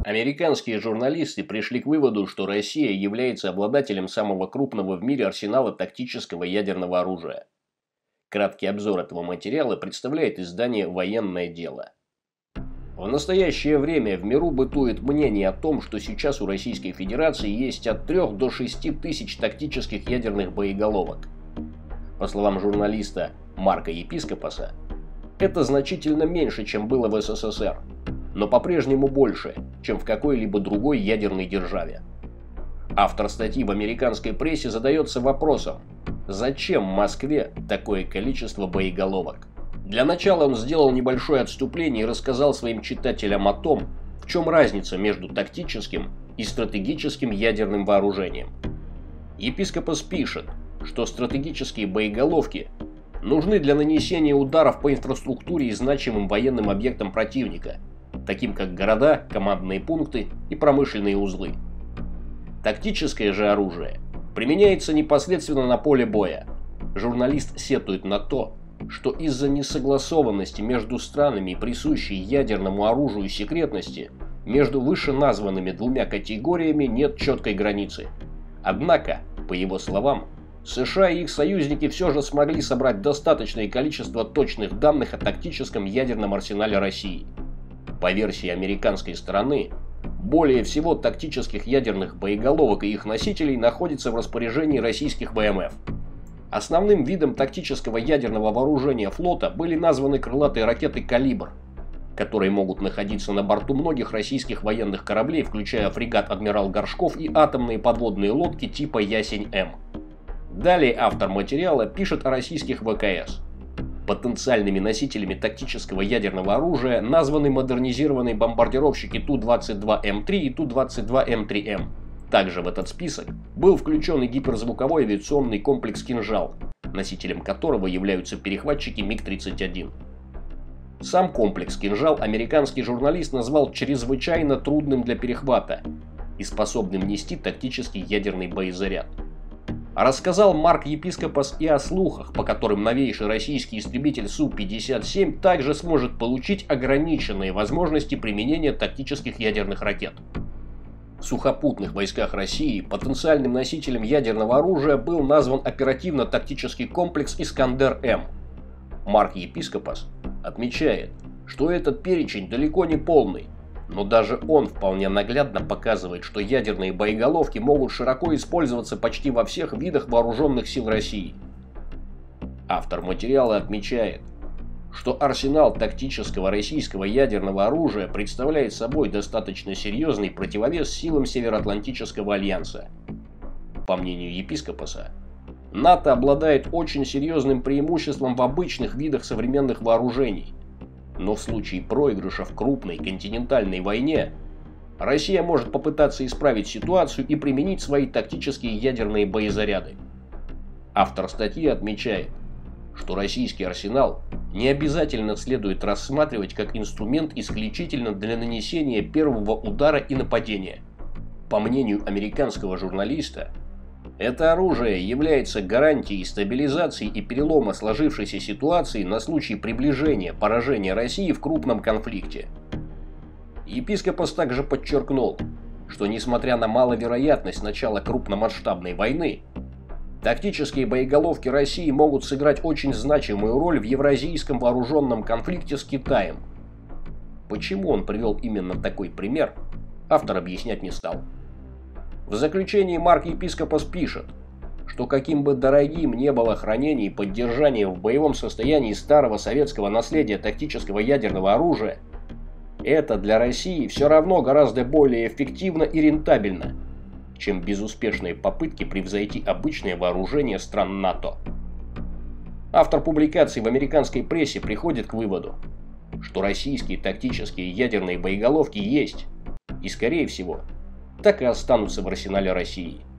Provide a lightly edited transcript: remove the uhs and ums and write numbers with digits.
Американские журналисты пришли к выводу, что Россия является обладателем самого крупного в мире арсенала тактического ядерного оружия. Краткий обзор этого материала представляет издание «Военное дело». В настоящее время в миру бытует мнение о том, что сейчас у Российской Федерации есть от 3 до 6 тысяч тактических ядерных боеголовок. По словам журналиста Марка Епископоса, это значительно меньше, чем было в СССР, но по-прежнему больше, чем в какой-либо другой ядерной державе. Автор статьи в американской прессе задается вопросом, зачем Москве такое количество боеголовок? Для начала он сделал небольшое отступление и рассказал своим читателям о том, в чем разница между тактическим и стратегическим ядерным вооружением. Епископос пишет, что стратегические боеголовки нужны для нанесения ударов по инфраструктуре и значимым военным объектам противника, таким как города, командные пункты и промышленные узлы. Тактическое же оружие применяется непосредственно на поле боя. Журналист сетует на то, что из-за несогласованности между странами и присущей ядерному оружию секретности между вышеназванными двумя категориями нет четкой границы. Однако, по его словам, США и их союзники все же смогли собрать достаточное количество точных данных о тактическом ядерном арсенале России. По версии американской стороны, более всего тактических ядерных боеголовок и их носителей находится в распоряжении российских ВМФ. Основным видом тактического ядерного вооружения флота были названы крылатые ракеты «Калибр», которые могут находиться на борту многих российских военных кораблей, включая фрегат «Адмирал Горшков» и атомные подводные лодки типа «Ясень-М». Далее автор материала пишет о российских ВКС. Потенциальными носителями тактического ядерного оружия названы модернизированные бомбардировщики Ту-22М3 и Ту-22М3М. Также в этот список был включен и гиперзвуковой авиационный комплекс «Кинжал», носителем которого являются перехватчики МиГ-31. Сам комплекс «Кинжал» американский журналист назвал чрезвычайно трудным для перехвата и способным нести тактический ядерный боезаряд. Рассказал Марк Епископос и о слухах, по которым новейший российский истребитель Су-57 также сможет получить ограниченные возможности применения тактических ядерных ракет. В сухопутных войсках России потенциальным носителем ядерного оружия был назван оперативно-тактический комплекс «Искандер-М». Марк Епископос отмечает, что этот перечень далеко не полный, но даже он вполне наглядно показывает, что ядерные боеголовки могут широко использоваться почти во всех видах вооруженных сил России. Автор материала отмечает, что арсенал тактического российского ядерного оружия представляет собой достаточно серьезный противовес силам Североатлантического альянса. По мнению Епископоса, НАТО обладает очень серьезным преимуществом в обычных видах современных вооружений, но в случае проигрыша в крупной континентальной войне Россия может попытаться исправить ситуацию и применить свои тактические ядерные боезаряды. Автор статьи отмечает, что российский арсенал не обязательно следует рассматривать как инструмент исключительно для нанесения первого удара и нападения. По мнению американского журналиста, это оружие является гарантией стабилизации и перелома сложившейся ситуации на случай приближения поражения России в крупном конфликте. Епископос также подчеркнул, что несмотря на маловероятность начала крупномасштабной войны, тактические боеголовки России могут сыграть очень значимую роль в евразийском вооруженном конфликте с Китаем. Почему он привел именно такой пример, автор объяснять не стал. В заключении Марк Епископос пишет, что каким бы дорогим не было хранение и поддержание в боевом состоянии старого советского наследия тактического ядерного оружия, это для России все равно гораздо более эффективно и рентабельно, чем безуспешные попытки превзойти обычное вооружение стран НАТО. Автор публикации в американской прессе приходит к выводу, что российские тактические ядерные боеголовки есть и, скорее всего, так и останутся в арсенале России.